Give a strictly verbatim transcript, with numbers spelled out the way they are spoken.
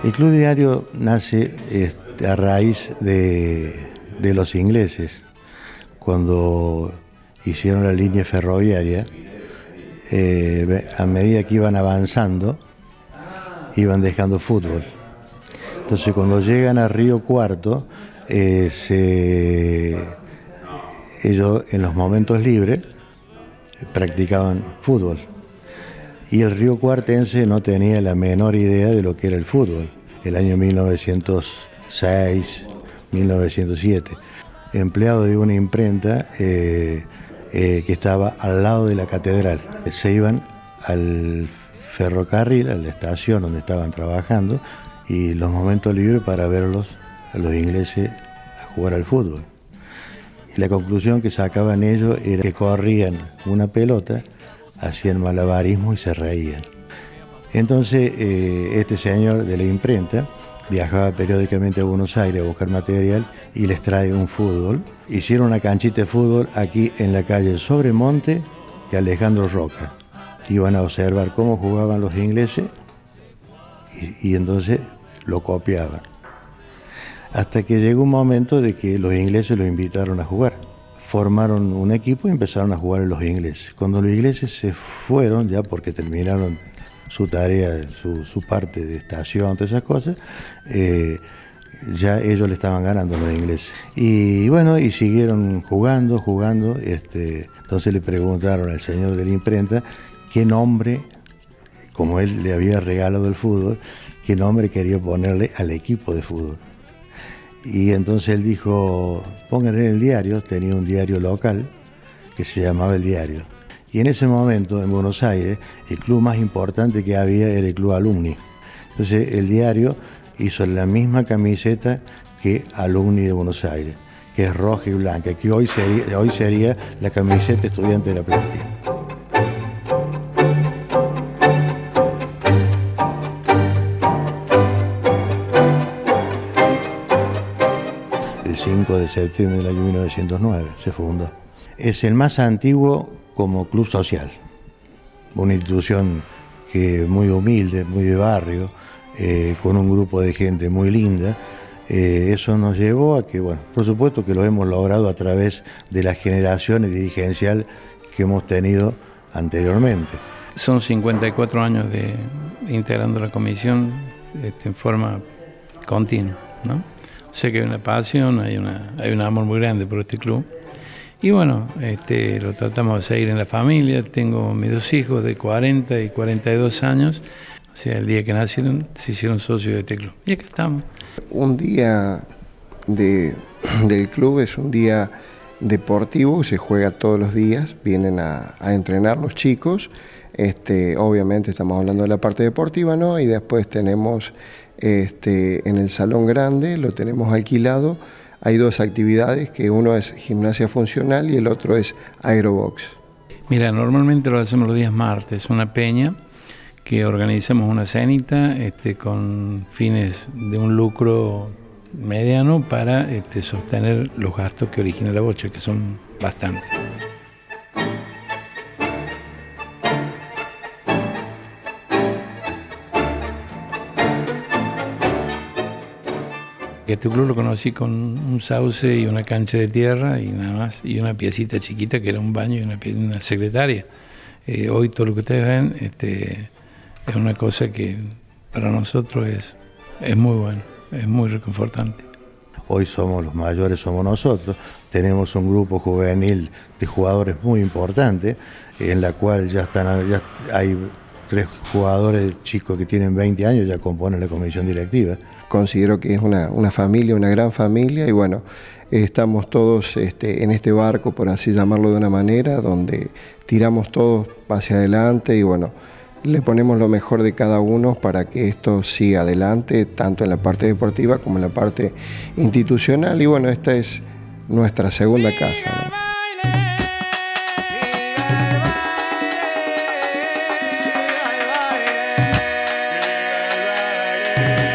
El Club Diario nace este, a raíz de, de los ingleses, cuando hicieron la línea ferroviaria. Eh, a medida que iban avanzando, iban dejando fútbol. Entonces, cuando llegan a Río Cuarto, eh, se, ellos en los momentos libres practicaban fútbol. Y el río cuartense no tenía la menor idea de lo que era el fútbol. El año mil novecientos seis, mil novecientos siete, empleado de una imprenta eh, eh, que estaba al lado de la catedral. Se iban al ferrocarril, a la estación donde estaban trabajando, y los momentos libres para verlos a los ingleses a jugar al fútbol. Y la conclusión que sacaban ellos era que corrían una pelota, hacían malabarismo y se reían. Entonces eh, este señor de la imprenta viajaba periódicamente a Buenos Aires a buscar material y les trae un fútbol. Hicieron una canchita de fútbol aquí en la calle Sobremonte y Alejandro Roca. Iban a observar cómo jugaban los ingleses y, y entonces lo copiaban. Hasta que llegó un momento de que los ingleses los invitaron a jugar. Formaron un equipo y empezaron a jugar los ingleses. Cuando los ingleses se fueron, ya porque terminaron su tarea, su, su parte de estación, todas esas cosas, eh, ya ellos le estaban ganando a los ingleses. Y bueno, y siguieron jugando, jugando. Este, entonces le preguntaron al señor de la imprenta qué nombre, como él le había regalado el fútbol, qué nombre quería ponerle al equipo de fútbol. Y entonces él dijo, pónganle en el diario. Tenía un diario local que se llamaba El Diario. Y en ese momento, en Buenos Aires, el club más importante que había era el Club Alumni. Entonces El Diario hizo la misma camiseta que Alumni de Buenos Aires, que es roja y blanca, que hoy sería, hoy sería la camiseta Estudiante de La Plata. El cinco de septiembre del año mil novecientos nueve se fundó. Es el más antiguo como club social, una institución que muy humilde, muy de barrio, eh, con un grupo de gente muy linda. Eh, eso nos llevó a que, bueno, por supuesto que lo hemos logrado a través de las generaciones dirigenciales que hemos tenido anteriormente. Son cincuenta y cuatro años de integrando la comisión este, en forma continua, ¿no? Sé que hay una pasión, hay, una, hay un amor muy grande por este club. Y bueno, este, lo tratamos de seguir en la familia. Tengo mis dos hijos de cuarenta y cuarenta y dos años. O sea, el día que nacieron se hicieron socios de este club. Y acá estamos. Un día de, del club es un día deportivo, se juega todos los días. Vienen a, a entrenar los chicos. Este, obviamente estamos hablando de la parte deportiva, ¿no? Y después tenemos este, en el salón grande, lo tenemos alquilado. Hay dos actividades, que uno es gimnasia funcional y el otro es aerobox. Mira, normalmente lo hacemos los días martes, una peña, que organizamos una cenita este, con fines de un lucro mediano para este, sostener los gastos que origina la bocha, que son bastantes. Este club lo conocí con un sauce y una cancha de tierra y nada más, y una piecita chiquita que era un baño y una, una secretaria. Eh, hoy todo lo que ustedes ven este, es una cosa que para nosotros es, es muy bueno, es muy reconfortante. Hoy somos los mayores, somos nosotros. Tenemos un grupo juvenil de jugadores muy importante, en la cual ya están, ya hay tres jugadores chicos que tienen veinte años, ya componen la comisión directiva. Considero que es una, una familia, una gran familia, y bueno, estamos todos este, en este barco, por así llamarlo de una manera, donde tiramos todos hacia adelante y bueno, le ponemos lo mejor de cada uno para que esto siga adelante, tanto en la parte deportiva como en la parte institucional, y bueno, esta es nuestra segunda casa, ¿no? Yeah.